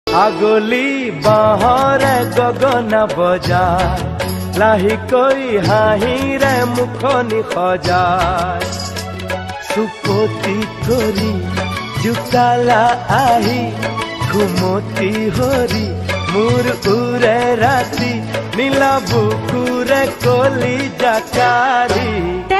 আগলি বাহৰে গগন বজায় লাহিকৈ হাঁহিৰে মুখনি সজায় চুপতি কৰি জোকালা আহি ঘুমতি হৰি মোৰ উৰে ৰাতি নীলা বুকুৰে কলি জাকাৰি।